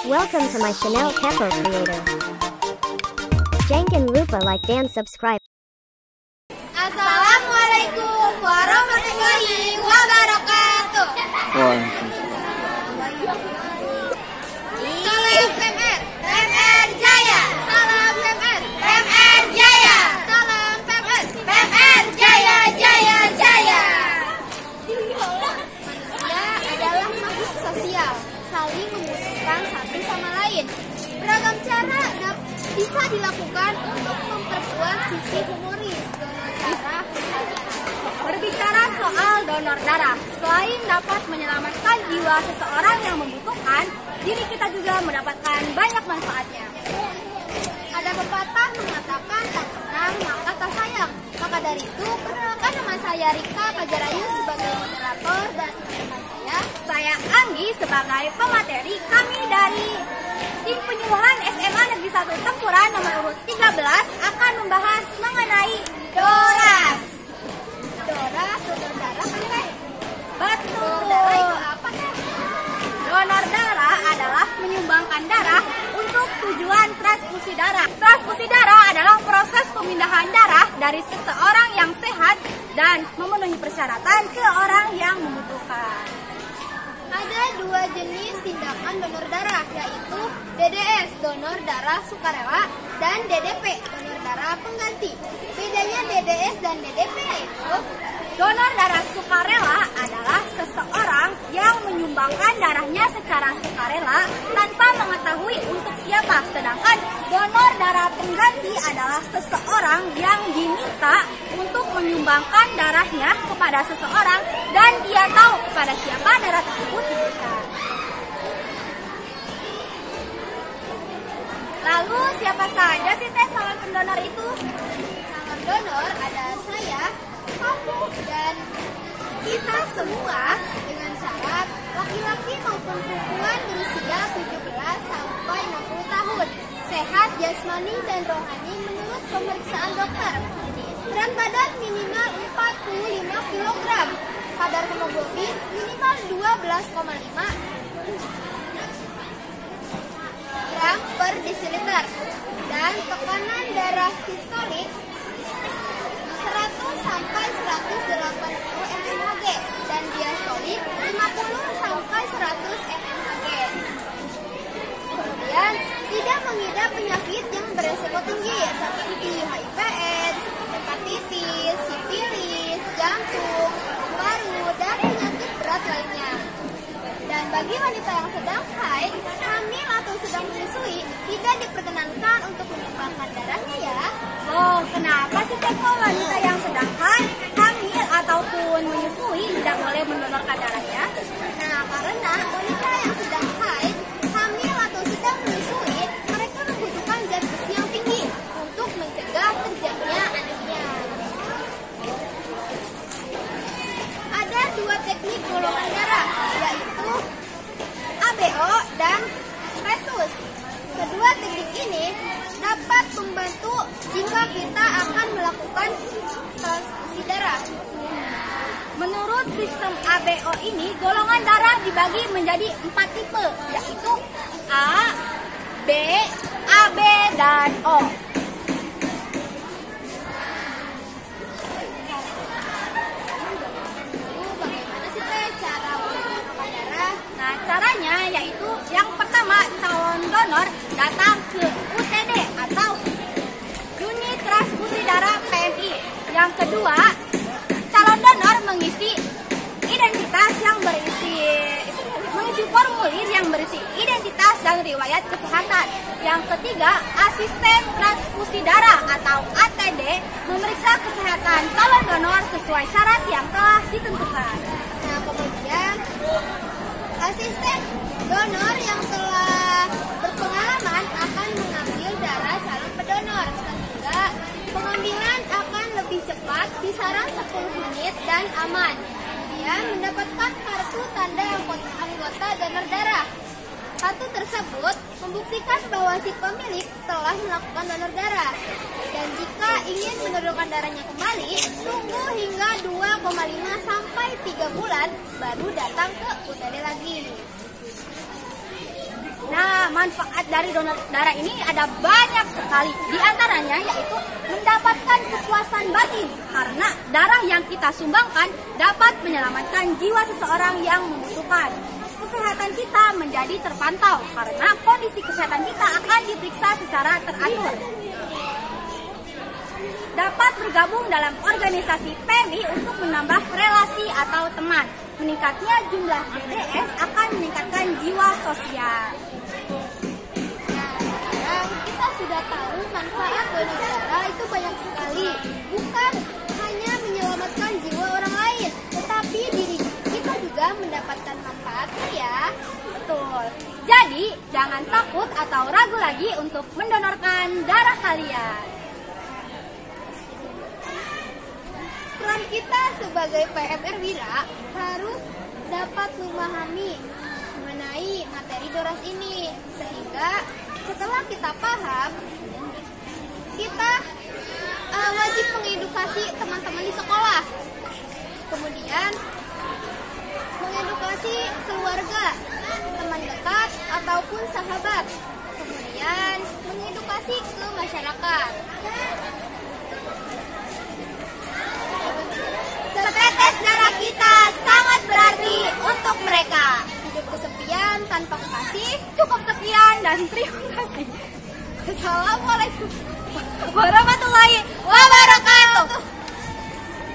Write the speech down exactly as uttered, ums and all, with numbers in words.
Welcome to my channel Kepo Creator. Jangan lupa like dan subscribe. Assalamualaikum warahmatullahi wabarakatuh. Salam P M R, P M R Jaya. Salam P M R, P M R Jaya. Salam P M R, P M R Jaya, Jaya, Jaya. Manusia adalah makhluk sosial, saling membutuhkan satu sama lain. Beragam cara bisa dilakukan untuk memperkuat sisi humoris donor darah. Berbicara soal donor darah, selain dapat menyelamatkan jiwa seseorang yang membutuhkan, diri kita juga mendapatkan banyak manfaatnya. Ada pepatah mengatakan tak kenal maka tak sayang. Maka dari itu, perkenalkan nama saya Rika Pajarayu sebagai moderator dan teman saya, Saya Anggi sebagai pemateri. Kami dari tim penyuluhan S M A Negeri satu Tempuran nomor urut tiga belas akan membahas mengenai DORAS. Doras, donor darah kan Teh? Betul. Donor darah itu apa Teh? Donor darah adalah menyumbangkan darah untuk tujuan transfusi darah. Transfusi darah adalah proses pemindahan darah dari seseorang yang sehat dan memenuhi persyaratan ke orang yang membutuhkan. Ada dua jenis tindakan donor darah, yaitu D D S, donor darah sukarela, dan D D P, donor darah pengganti. Bedanya D D S dan D D P yaitu Donor darah sukarela adalah seseorang yang menyumbangkan darahnya secara sukarela tanpa mengetahui untuk siapa. Sedangkan donor darah pengganti adalah seseorang yang diminta untuk menyumbangkan darahnya kepada seseorang dan dia tahu kepada siapa darah tersebut diberikan. Lalu siapa saja sih Teh calon pendonor itu? calon donor ada saya, kamu, dan kita semua dengan syarat laki-laki maupun perempuan berusia tujuh belas sampai enam puluh tahun, sehat jasmani dan rohani menurut pemeriksaan dokter. Berat badan minimal empat puluh lima kilogram, kadar hemoglobin minimal dua belas koma lima gram per desiliter, dan tekanan darah sistolik seratus sampai seratus delapan puluh mmHg dan diastolik lima puluh sampai seratus mmHg. Kemudian tidak mengidap penyakit yang beresiko tinggi seperti H I V AIDS, hepatitis, sifilis, jantung, paru, dan penyakit berat lainnya. Dan bagi wanita yang sedang haid, hamil atau sedang menyusui tidak diperkenankan untuk menyumbangkan darahnya ya. Oh, kenapa sih Teh kok wanita yang sedang haid, hamil ataupun menyusui tidak boleh mendonorkan darahnya? Nah, karena wanita yang sedang haid, hamil atau sedang menyusui, mereka membutuhkan zat besi yang tinggi untuk mencegah terjadinya anemia. Ada dua teknik golongan darah, yaitu A B O dan Rhesus. Kedua teknik ini dapat membantu jika kita akan melakukan transfusi darah. Menurut sistem A B O ini, golongan darah dibagi menjadi empat tipe, yaitu A, B, A B, dan O. Lalu bagaimana sih Teh cara mengumpulkan darah? Nah, caranya yaitu yang pertama, calon donor datang ke U T D atau Unit Transfusi Darah P M I. Yang kedua, calon donor mengisi identitas yang berisi mengisi formulir yang berisi identitas dan riwayat kesehatan. Yang ketiga, asisten transfusi darah atau A T D memeriksa kesehatan calon donor sesuai syarat yang telah ditentukan. Nah, kemudian asisten donor yang telah berpengalaman akan mengambil darah calon pendonor sehingga pengambilan akan lebih cepat, kisaran sepuluh menit dan aman. Dia mendapatkan kartu tanda anggota donor darah. Kartu tersebut membuktikan bahwa si pemilik telah melakukan donor darah. Dan jika ingin mendonorkan darahnya kembali, tunggu hingga dua koma lima sampai tiga bulan baru datang ke U T D lagi. Nah, manfaat dari donor darah ini ada banyak sekali. Di antaranya yaitu mendapatkan kepuasan batin karena darah yang kita sumbangkan dapat menyelamatkan jiwa seseorang yang membutuhkan. Kesehatan kita menjadi terpantau karena kondisi kesehatan kita akan diperiksa secara teratur. Dapat bergabung dalam organisasi P M I untuk menambah relasi atau teman. Meningkatnya jumlah D D S akan meningkatkan jiwa sosial. Nah, sekarang kita sudah tahu manfaat donor darah itu banyak sekali. Bukan hanya menyelamatkan jiwa orang lain, tetapi diri kita juga mendapatkan manfaatnya ya. Betul. Jadi, jangan takut atau ragu lagi untuk mendonorkan darah kalian. Peran kita sebagai P M R Wira harus dapat memahami mengenai materi doras ini, sehingga setelah kita paham, kita uh, wajib mengedukasi teman-teman di sekolah, kemudian mengedukasi keluarga, teman dekat ataupun sahabat, kemudian mengedukasi ke masyarakat. Setetes darah kita sangat berarti untuk mereka. Hidup kesepian tanpa kekasih. Cukup sekian dan terima kasih. Assalamualaikum warahmatullahi wabarakatuh.